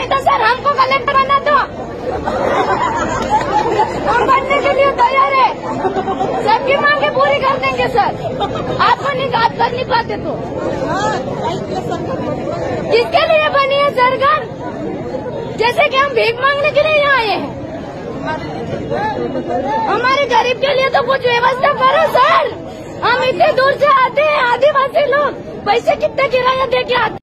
नहीं तो सर हमको कलेक्टर बना दो, हम बनने के लिए तैयार है, सबकी मांगे पूरी कर देंगे सर। आपको निकाल कर नहीं पाते तो किसके लिए बनी है सरकार? जैसे कि हम भीख मांगने के लिए यहाँ आए हैं, हमारे गरीब के लिए तो कुछ व्यवस्था करो सर। हम इतने दूर से आते हैं, आदिवासी लोग पैसे कितना किराया दे के आते हैं।